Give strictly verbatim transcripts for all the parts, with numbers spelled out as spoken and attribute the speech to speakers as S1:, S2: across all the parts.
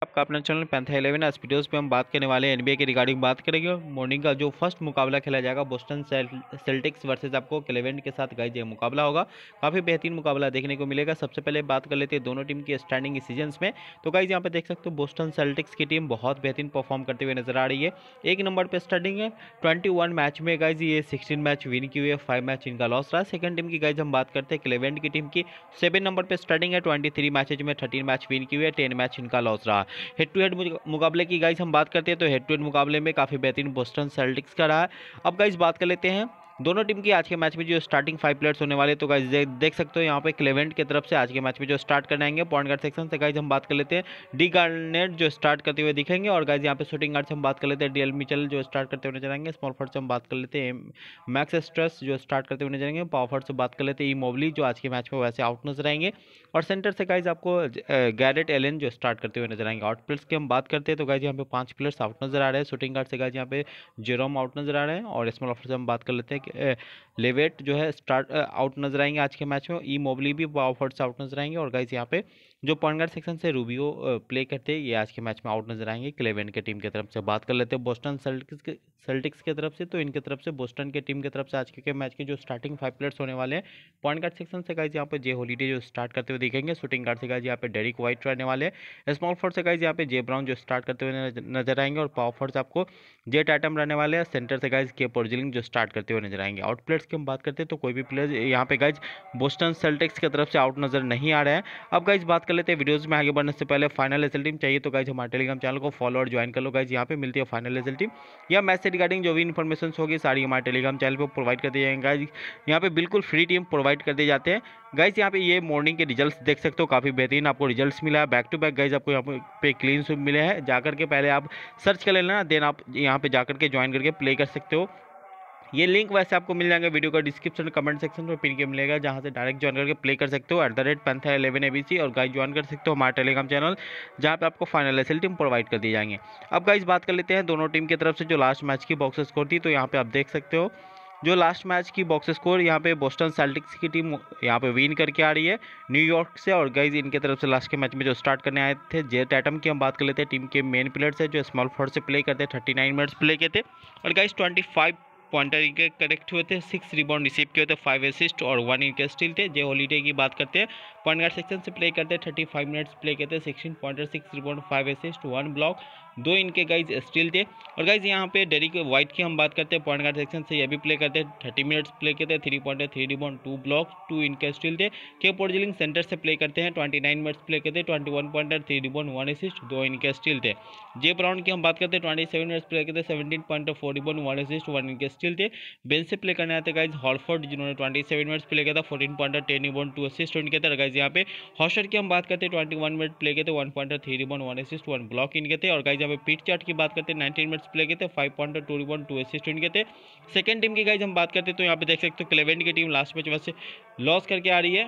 S1: आपका अपना channel Panther Eleven. आज वीडियोस पे हम बात करने वाले हैं एनबीए के रिगार्डिंग बात करेंगे। मॉर्निंग का जो फर्स्ट मुकाबला खेला जाएगा बोस्टन सेल्टिक्स वर्सेस आपको क्लीवेलैंड के साथ गाइस ये मुकाबला होगा। काफ़ी बेहतरीन मुकाबला देखने को मिलेगा। सबसे पहले बात कर लेते हैं दोनों टीम की स्टैंडिंग सीजन्स में। तो गाइस यहाँ पे देख सकते हो बोस्टन सेल्टिक्स की टीम बहुत बेहतरीन परफॉर्म करते हुए नजर आ रही है। एक नंबर पर स्टैंडिंग है ट्वेंटी वन मैच में गाइज ये सिक्सटीन मैच विन की हुई है, फाइव मैच इनका लॉस रहा। सेकंड टीम की गाइज हम बात करते हैं क्लीवेलैंड की टीम की, सेवन नंबर पर स्टार्टिंग है ट्वेंटी थ्री मैचेज में थर्टीन मैच विन की हुई है, टेन मैच इनका लॉस रहा। हेड टू हेड मुकाबले की गाइस हम बात करते हैं तो हेड टू हेड मुकाबले में काफ़ी बेहतरीन बोस्टन सेल्टिक्स का रहा है। अब गाइस बात कर लेते हैं दोनों टीम की आज के मैच में जो स्टार्टिंग फाइव प्लेयर्स होने वाले। तो गाइस दे, देख सकते हो यहाँ पे क्लीवेलैंड की तरफ से आज के मैच में जो स्टार्ट करने आएंगे पॉइंट गार्ड सेक्शन से गाइस हम बात कर लेते हैं डी गार्नेट जो स्टार्ट करते हुए दिखेंगे। और गाइस यहाँ पे शूटिंग गार्ड से हम बात कर लेते हैं डीएल मिचेल जो स्टार्ट करते हुए नजर आएंगे। स्मॉल फॉरवर्ड से हम बात कर लेते हैं मैक्स स्ट्रेस जो स्टार्ट करते हुए नजर आएंगे। पावर फॉरवर्ड से बात कर लेते हैं ई मोबली जो आज के मैच में वैसे आउट नजर आएंगे। और सेंटर से गाइस आपको गैरेट एलन जो स्टार्ट करते हुए नजर आएंगे। आउट प्लेयर्स की हम बात करते हैं तो गाइस यहाँ पे पांच प्लेयर्स आउट नजर आ रहे हैं। शूटिंग गार्ड से गाइस यहाँ पे जेरोम आउट नजर आ रहे हैं। और स्मॉल फॉरवर्ड से हम बात कर लेते हैं कि लेवेट जो है स्टार्ट आउट नजर आएंगे आज के मैच में। ई मोबली भी पावर फॉरवर्ड से आउट नजर आएंगे। और गाइस यहाँ पे जो पॉइंट गार्ड सेक्शन से रूबियो प्ले करते हैं ये आज के मैच में आउट नजर आएंगे क्लीवेलैंड के टीम की तरफ से। बात कर लेते हैं बोस्टन सेल्टिक्स के सेल्टिक्स की तरफ से। तो इनकी तरफ से बोस्टन के टीम की तरफ से आज के मैच के जो स्टार्टिंग फाइव प्लेयर्स होने वाले हैं पॉइंट गार्ड सेक्शन से गाइस यहाँ पे जे हॉलीडे जो स्टार्ट करते हुए दिखेंगे। शूटिंग गार्ड से गाइस यहाँ पे डेरिक वाइट रहने वाले हैं। स्मॉल फॉरवर्ड से गाइस यहाँ पे जे ब्राउन जो स्टार्ट करते हुए नजर आएंगे। और पावर फॉरवर्ड से आपको जे टाटम रहने वाले हैं। सेंटर से गाइस के पोर्जिलिंग जो स्टार्ट करते हुए नजर आएंगे। आउट प्लेयर्स की हम बात करते हैं तो कोई भी प्लेयर यहाँ पे गाइस बोस्टन सेल्टिक्स की तरफ से आउट नजर नहीं आ रहा है। अब गाइस बात कर लेते हैं वीडियोस में आगे बढ़ने से पहले फाइनल रिजल्ट टीम चाहिए तो गाइस हमारे टेलीग्राम चैनल को फॉलो और ज्वाइन कर लो। गाइस यहाँ पे मिलती है फाइनल रिजल्ट टीम या मैच से रिगार्डिंग जो भी इन्फॉर्मेशन होगी सारी हमारे टेलीग्राम चैनल पर प्रोवाइड कर दी जाएंगे। गाइस यहाँ पे बिल्कुल फ्री टीम प्रोवाइड कर दिए जाते हैं। गाइस यहाँ पे ये मॉर्निंग के रिजल्ट्स देख सकते हो काफ़ी बेहतरीन आपको रिजल्ट्स मिला है बैक टू बैक। गाइस आपको यहाँ पे क्लीन स्वीप मिले हैं। जाकर के पहले आप सर्च कर लेना देन आप यहाँ पे जाकर के ज्वाइन करके प्ले कर सकते हो। ये लिंक वैसे आपको मिल जाएंगे वीडियो का डिस्क्रिप्शन कमेंट सेक्शन में पिन के मिलेगा जहां से डायरेक्ट ज्वाइन करके प्ले कर सकते हो at the rate Panther Eleven ABC. और गाइस ज्वाइन कर सकते हो हमारा टेलीग्राम चैनल जहां पे आपको फाइनल एसएल टीम प्रोवाइड कर दिए जाएंगे। अब गाइस बात कर लेते हैं दोनों टीम की तरफ से जो लास्ट मैच की बॉक्स स्कोर थी। तो यहाँ पे आप देख सकते हो जो लास्ट मैच की बॉक्स स्कोर यहाँ पे बोस्टन सेल्टिक्स की टीम यहाँ पे विन करके आ रही है न्यूयॉर्क से। और गाइस इनके तरफ से लास्ट के मैच में जो स्टार्ट करने आए थे जे टैटम की हम बात कर लेते हैं टीम के मेन प्लेयर्स है जो स्मॉल फॉरवर्ड से प्ले करते हैं थर्टी नाइन मिनट्स प्ले किए थे। और गाइस ट्वेंटी फाइव पॉइंटर इनके करेक्ट हुए थे, सिक्स रिबाउंड रिसीव किए थे, फाइव असिस्ट और वन इनके स्टील थे। जे हॉलीडे की बात करते हैं पॉइंट गार्ड सेक्शन से प्ले करते हैं थर्टी फाइव मिनट्स प्ले करते हैं, sixteen pointer, six rebound, five assist, one block, दो इनके गाइज स्टील थे। और गाइज यहाँ पे डेरिक वाइट की हम बात करते हैं पॉइंट गार्ड सेक्शन से ये भी प्ले करते हैं थर्टी मिनट्स प्ले करते हैं, three pointer, three rebound, two block, two इनके स्टील थे। के पोर्जिलिंग सेंटर से प्ले करते हैं ट्वेंटी नाइन मिनट्स प्ले करते हैं, twenty one pointer, three rebound, one assist, दो इनके स्टील थे। जे ब्राउन की हम बात करते हैं ट्वेंटी सेवन मिनट्स प्ले करते हैं, seventeen pointer, four rebound, one assist, one इनके स्टील थे। बेंच से प्ले करने आते गाइज हॉलफोर्ड जिन्होंने ट्वेंटी सेवन मिनट्स प्ले किया था, fourteen pointer, ten rebound, two assist इनके थे। गाइज यहाँ पे हॉशर की हम बात करते हैं ट्वेंटी वन मिनट प्ले किए थे, one pointer, three rebound, one assist, one block इनके थे। और गाइज यहाँ पे पीट चार्ट की बात करते हैं नाइनटीन मिनट्स प्ले किए थे, five pointer, two rebound, two assist इनके थे। सेकंड टीम की गाइज हम बात करते हैं तो यहाँ पे देख सकते हो क्लीवेलैंड की टीम लास्ट मैच वैसे लॉस करके आ रही है।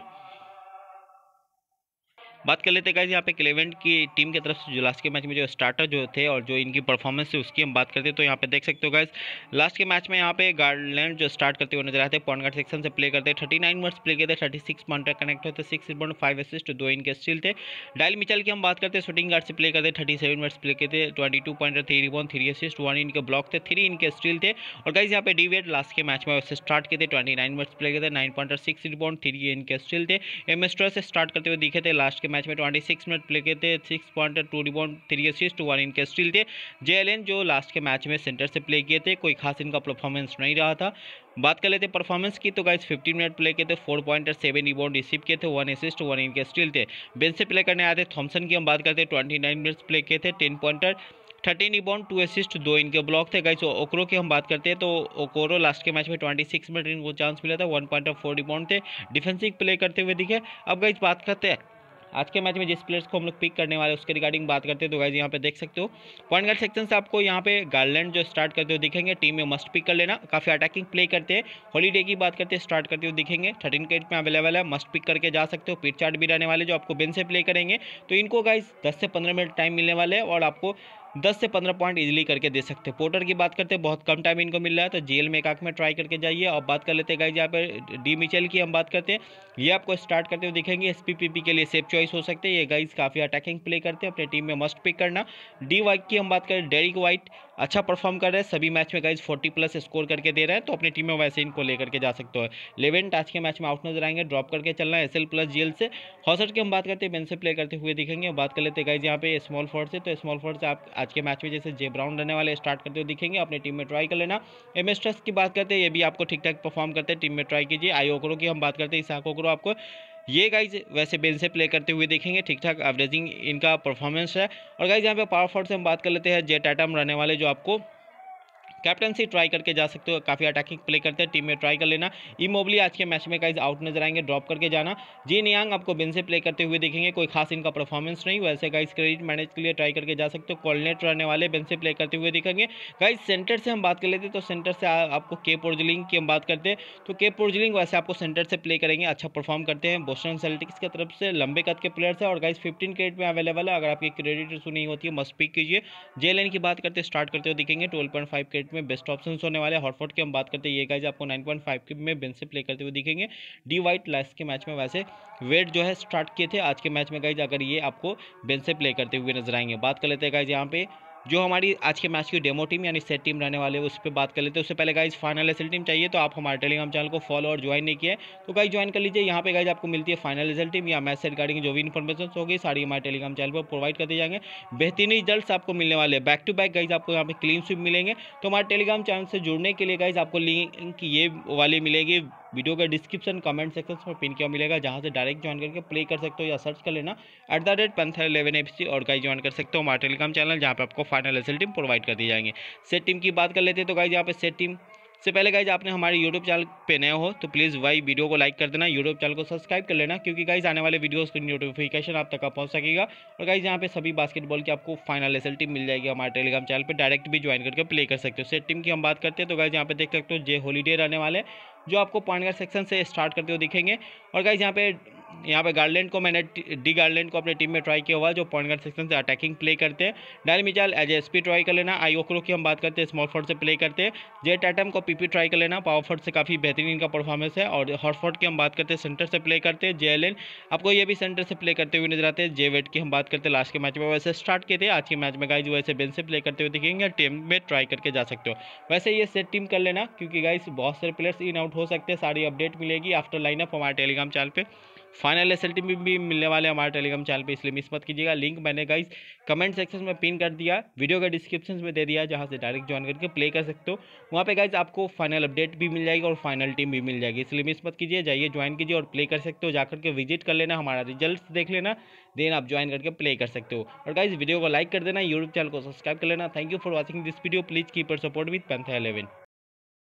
S1: बात कर लेते हैं गाइस यहाँ पे क्लीवेलैंड की टीम की तरफ से जो लास्ट के मैच में जो स्टार्टर जो थे और जो इनकी परफॉर्मेंस है उसकी हम बात करते हैं तो यहाँ पे देख सकते हो गाइस लास्ट के मैच में यहाँ पे गार्लैंड जो स्टार्ट करते हुए नजर आते हैं पॉइंट गार्ड सेक्शन से प्ले करते हैं, थर्टी नाइन मिनट्स प्ले करते हैं, थर्टी सिक्स पॉइंटर कनेक्ट होते हैं, सिक्स रिबाउंड, फाइव असिस्ट, दो इनके स्टील थे। डायल मिचेल की हम बात करते हैं शूटिंग गार्ड से प्ले करते हैं थर्टी सेवन मिनट्स प्ले करते हैं, twenty two pointer, three rebound, three assist, one इनके ब्लॉक थे, थ्री इनके स्टील थे। और गाइस यहाँ पे डीवेट लास्ट के मैच में वैसे स्टार्ट किए थे ट्वेंटी नाइन मिनट्स प्ले करते, nine pointer, six rebound, three इनके स्टील थे। एमएस्ट्रो से स्टार्ट करते हुए दिखे थे लास्ट के मैच में ट्वेंटी सिक्स प्ले किए थे, six pointer, two rebound, three assist, one इनके स्टील थे। जे एलन जो लास्ट के मैच में सेंटर से प्ले किए थे, कोई खास इनका परफॉर्मेंस नहीं रहा था। बात कर लेते परफॉर्मेंस की तो गाइस फिफ्टीन मिनट प्ले किए थे, four pointer, seven rebound receive किए थे, वन असिस्ट, वन इनके स्टील थे। बेंच से प्ले करने आए थे थॉमसन की हम बात करते हैं ट्वेंटी नाइन मिनट्स प्ले किए थे, ten pointer, thirteen rebound, two assist, दो इनके ब्लॉक थे। गाइस ओकरो की हम बात करते हैं तो ओकोरो लास्ट के मैच में ट्वेंटी सिक्स मिनट इनको चांस मिला था, वन पॉइंटर, फोर रिबाउंड थे, डिफेंसिव प्ले करते हुए दिखे। अब गाइस बात करते हैं आज के मैच में जिस प्लेयर्स को हम लोग पिक करने वाले उसके रिगार्डिंग बात करते हैं तो गाइस यहाँ पे देख सकते हो पॉइंट गार्ड सेक्शन से आपको यहाँ पे गार्लैंड जो स्टार्ट करते हुए दिखेंगे, टीम में मस्ट पिक कर लेना, काफ़ी अटैकिंग प्ले करते हैं। हॉलीडे की बात करते हैं स्टार्ट करते हुए दिखेंगे, थर्टीन के में अवेलेबल है, मस्ट पिक करके जा सकते हो। पिट चार्ट भी रहने वाले जो आपको बेंच से प्ले करेंगे तो इनको गाइस दस से पंद्रह मिनट टाइम मिलने वाले हैं और आपको दस से पंद्रह पॉइंट इजीली करके दे सकते हैं। पोर्टर की बात करते हैं, बहुत कम टाइम इनको मिल रहा है, तो जेल में एक आंख में ट्राई करके जाइए। और बात कर लेते हैं गाइज यहाँ पे डी मिचेल की हम बात करते हैं, ये आपको स्टार्ट करते हुए दिखेंगे। एस पी पी पी के लिए सेफ चॉइस हो सकते हैं, ये गाइज काफ़ी अटैकिंग प्ले करते हैं, अपने टीम में मस्ट पिक करना। डी वाइट की हम बात करें, डेरिक वाइट अच्छा परफॉर्म कर रहे हैं, सभी मैच में गाइज फोर्टी प्लस स्कोर करके दे रहे हैं, तो अपनी टीम में वैसे इनको लेकर के जा सकते हो। लेवेंट आज के मैच में आउट नजर आएंगे, ड्रॉप करके चलना है S L plus G L से। हॉसट की हम बात करते हैं, बेंच से प्ले करते हुए दिखेंगे। बात कर लेते हैं गाइज यहाँ पे स्मॉल फोर्ट से, तो स्मॉल फोर्ट से आप आज के मैच में जैसे जे ब्राउन रहने वाले स्टार्ट करते हुए दिखेंगे, अपनी टीम में ट्राई कर लेना। एम एस ट्रस्ट की बात करते हैं, ये भी आपको ठीक ठाक परफॉर्म करते हैं, टीम में ट्राई कीजिए। आई ओकरो की हम बात करते हैं, इसाक ओकरो आपको ये गाइज वैसे बेंच से प्ले करते हुए देखेंगे, ठीक ठाक एवरेजिंग इनका परफॉर्मेंस है। और गाइज यहाँ पे पावर फॉर्ड से हम बात कर लेते हैं, जेट एटम रहने वाले जो आपको कैप्टनसी ट्राई करके जा सकते हो, काफ़ी अटैकिंग प्ले करते हैं, टीम में ट्राई कर लेना। इमोबली आज के मैच में गाइज आउट नजर आएंगे, ड्रॉप करके जाना। जी नियांग आपको बेंच से प्ले करते हुए देखेंगे, कोई खास इनका परफॉर्मेंस नहीं, वैसे गाइज क्रेडिट मैनेज के लिए ट्राई करके जा सकते हो। कॉर्डिनेट रहने वाले बेंच से प्ले करते हुए दिखेंगे। गाइज सेंटर से हम बात कर लेते हैं, तो सेंटर से आपको के पोर्जलिंग की हम बात करते हैं, तो के पोर्जलिंग वैसे आपको सेंटर से प्ले करेंगे, अच्छा परफॉर्म करते हैं। बोस्टन सेल्टिक्स की तरफ से लंबे कद के प्लेयर्स है, और गाइज फिफ्टीन क्रेडिट में अवेलेबल है, अगर आपकी क्रेडिट इशू नहीं होती है मस्ट पिक कीजिए। जे लाइन की बात करते हैं, स्टार्ट करते हुए दिखेंगे, ट्वेल्व पॉइंट फाइव क्रेडिट में बेस्ट ऑप्शन होने वाले। हॉटफोर्ड की हम बात करते हैं, ये गाइज आपको नाइन पॉइंट फाइव में बेंच से प्ले करते हुए दिखेंगे। डी वाइट लास्ट के मैच में वैसे वेट जो है स्टार्ट किए थे, आज के मैच में गाइज अगर ये आपको बेंच से प्ले करते हुए नजर आएंगे। बात कर लेते हैं गाइज यहाँ पे जो हमारी आज के मैच की डेमो टीम यानी सेट टीम रहने वाले उस पर बात कर लेते हैं। उससे पहले गाइज फाइनल एसएल टीम चाहिए तो आप हमारे टेलीग्राम चैनल को फॉलो और ज्वाइन नहीं किया है तो गाइज ज्वाइन कर लीजिए। यहाँ पे गाइज आपको मिलती है फाइनल एसएल टीम या मैच से रिगार्डिंग जो भी इन्फॉर्मेशन होगी सारी हमारे टेलीग्राम चैनल पर प्रोवाइड कर दिए जाएंगे। बेहतरीन रिजल्ट्स आपको मिलने वाले हैं, बैक टू बैक गाइज आपको यहाँ पे क्लीन स्वीप मिलेंगे। तो हमारे टेलीग्राम चैनल से जुड़ने के लिए गाइज आपको लिंक ये वाली मिलेगी वीडियो का डिस्क्रिप्शन कमेंट सेक्शन में पिन किया मिलेगा, जहां से डायरेक्ट ज्वाइन करके प्ले कर सकते हो या सर्च कर लेना at the rate Panther Eleven F C और गाइज ज्वाइन कर सकते हो हमारे टेलीग्राम चैनल, जहां पे आपको फाइनल एसएल टीम प्रोवाइड कर दी जाएंगे। सेट टीम की बात कर लेते हैं तो गाइज यहाँ पे सेट टीम से पहले गाइज आपने हमारे यूट्यूब चैनल पे नए हो तो प्लीज़ भाई वीडियो को लाइक कर देना, यूट्यूब चैनल को सब्सक्राइब कर लेना, क्योंकि गाइज आने वाले वीडियोस की नोटिफिकेशन आप तक पहुंच सकेगा। और गाइज यहाँ पे सभी बास्केटबॉल की आपको फाइनल एसएल टीम मिल जाएगी हमारे टेलीग्राम चैनल पे, डायरेक्ट भी ज्वाइन करके प्ले कर सकते हो। सेट टीम की हम बात करते हैं तो गाइज यहाँ पे देख सकते हो जे हॉलीडे रहने वाले जो आपको पॉइंट गार्ड सेक्शन से स्टार्ट करते हुए दिखेंगे। और गाइज यहाँ पे यहाँ पे गार्लैंड को मैंने डी गार्लैंड को अपने टीम में ट्राई किया हुआ जो पॉइंट गार्ड सेक्शन से अटैकिंग प्ले करते हैं। डायल मिचाल एज एसपी ट्राई कर लेना। आई ओकरो की हम बात करते हैं स्मॉल फोर्ट से प्ले करते हैं। जेट एटम को पीपी ट्राई कर लेना, पावर फोर्ट से काफ़ी बेहतरीन इनका परफॉर्मेंस है। और हॉटफोर्ट की हम बात करते हैं सेंटर से प्ले करते हैं। जे एल एन आपको ये भी सेंटर से प्ले करते हुए नजर आते हैं। जे वेट की हम बात करते हैं लास्ट के मैच में वैसे स्टार्ट किए थे, आज के मैच में गाइज वैसे बेंच से प्ले करते हुए दिखेंगे, टीम में ट्राई करके जा सकते हो। वैसे ये सेट टीम कर लेना क्योंकि गाइज बहुत सारे प्लेयर्स इन आउट हो सकते हैं, सारी अपडेट मिलेगी आफ्टर लाइनअप हमारे टेलीग्राम चैनल पे। फाइनल एसएल टीम भी मिलने वाले हमारे टेलीग्राम चैनल पे, इसलिए मिस मत कीजिएगा। लिंक मैंने गाइस कमेंट सेक्शन में पिन कर दिया, वीडियो का डिस्क्रिप्शन में दे दिया, जहां से डायरेक्ट ज्वाइन करके प्ले कर सकते हो। वहां पे गाइस आपको फाइनल अपडेट भी मिल जाएगी और फाइनल टीम भी मिल जाएगी, इसलिए मिस मत कीजिए, जाइए ज्वाइन कीजिए और प्ले कर सकते हो। जाकर के विजिट कर लेना, हमारा रिजल्ट देख लेना, देन आप ज्वाइन करके प्ले कर सकते हो। और गाइस वीडियो को लाइक कर देना, यूट्यूब चैनल को सब्सक्राइब कर लेना। Thank you for watching this video, please keep your support with Panther eleven.